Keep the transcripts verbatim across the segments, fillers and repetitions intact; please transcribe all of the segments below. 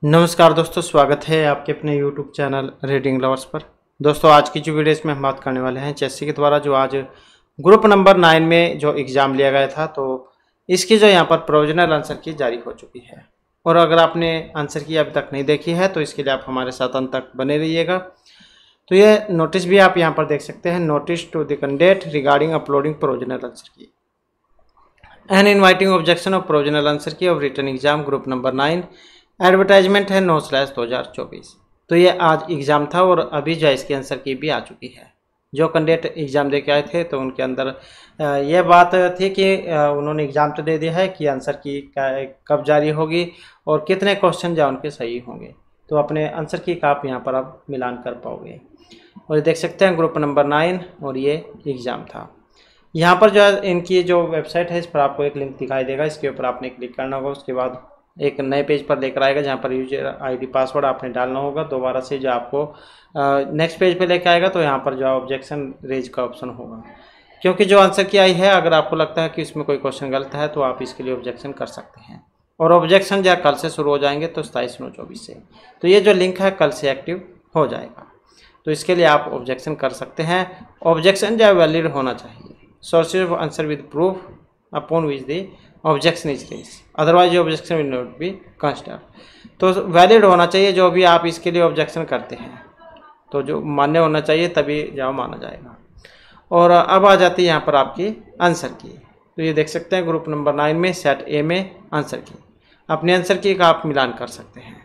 नमस्कार दोस्तों, स्वागत है आपके अपने यूट्यूब चैनल रीडिंग लवर्स पर। दोस्तों आज की जो वीडियो इसमें हम बात करने वाले हैं चेसी के द्वारा जो आज ग्रुप नंबर नाइन में जो एग्ज़ाम लिया गया था, तो इसकी जो यहाँ पर प्रोविजनल आंसर की जारी हो चुकी है। और अगर आपने आंसर की अभी तक नहीं देखी है तो इसके लिए आप हमारे साथ अंत तक बने रहिएगा। तो ये नोटिस भी आप यहाँ पर देख सकते हैं, notice to the candidate regarding uploading provisional answer key and inviting objection of provisional answer key of return exam group number nine. Advertisement है नौ स्लैश दो हज़ार चौबीस। तो ये आज एग्ज़ाम था और अभी जो इसकी आंसर की भी आ चुकी है। जो कैंडिडेट एग्ज़ाम दे के आए थे तो उनके अंदर ये बात थी कि उन्होंने एग्ज़ाम तो दे दिया है कि आंसर की कब जारी होगी और कितने क्वेश्चन जो उनके सही होंगे। तो अपने आंसर की का आप यहाँ पर आप मिलान कर पाओगे। और ये देख सकते हैं ग्रुप नंबर नाइन और ये एग्ज़ाम था। यहाँ पर जो है इनकी जो वेबसाइट है इस पर आपको एक लिंक दिखाई देगा, इसके ऊपर आपने क्लिक करना होगा। उसके बाद एक नए पेज पर लेकर आएगा जहाँ पर यूजर आईडी पासवर्ड आपने डालना होगा। दोबारा से जो आपको नेक्स्ट पेज पे लेकर आएगा तो यहाँ पर जो ऑब्जेक्शन रेज का ऑप्शन होगा, क्योंकि जो आंसर की आई है अगर आपको लगता है कि इसमें कोई क्वेश्चन गलत है तो आप इसके लिए ऑब्जेक्शन कर सकते हैं। और ऑब्जेक्शन जो कल से शुरू हो जाएंगे तो सताईस नौ चौबीस से। तो ये जो लिंक है कल से एक्टिव हो जाएगा, तो इसके लिए आप ऑब्जेक्शन कर सकते हैं। ऑब्जेक्शन जो वैलिड होना चाहिए। Sources of answer with proof upon which the objection is raise, otherwise objection will not be consider. तो वैलिड होना चाहिए जो भी आप इसके लिए ऑब्जेक्शन करते हैं, तो जो मान्य होना चाहिए तभी जाओ माना जाएगा। और अब आ जाती है यहाँ पर आपकी आंसर की। तो ये देख सकते हैं ग्रुप नंबर नाइन में सेट ए में आंसर की, अपने आंसर की का आप मिलान कर सकते हैं।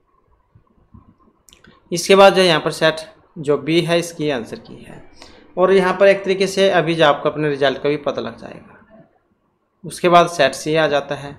इसके बाद जो यहाँ पर सेट जो बी है इसकी आंसर की है। और यहाँ पर एक तरीके से अभी जो आपको अपने रिजल्ट का भी पता लग जाएगा। उसके बाद सेट सी आ जाता है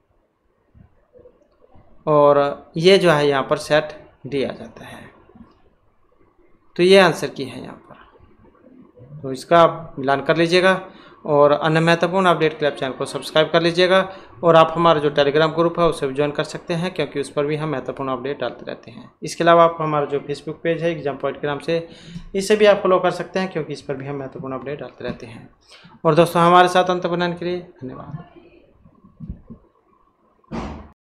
और ये जो है यहाँ पर सेट डी आ जाता है। तो ये आंसर की है यहाँ पर, तो इसका आप मिलान कर लीजिएगा। और अन्य महत्वपूर्ण अपडेट के लिए आप चैनल को सब्सक्राइब कर लीजिएगा। और आप हमारा जो टेलीग्राम ग्रुप है उसे भी ज्वाइन कर सकते हैं, क्योंकि उस पर भी हम महत्वपूर्ण अपडेट डालते रहते हैं। इसके अलावा आप हमारा जो फेसबुक पेज है एग्जाम पॉइंट के नाम से, इसे भी आप फॉलो कर सकते हैं, क्योंकि इस पर भी हम महत्वपूर्ण अपडेट डालते रहते हैं। और दोस्तों हमारे साथ अंत बनाने के लिए धन्यवाद।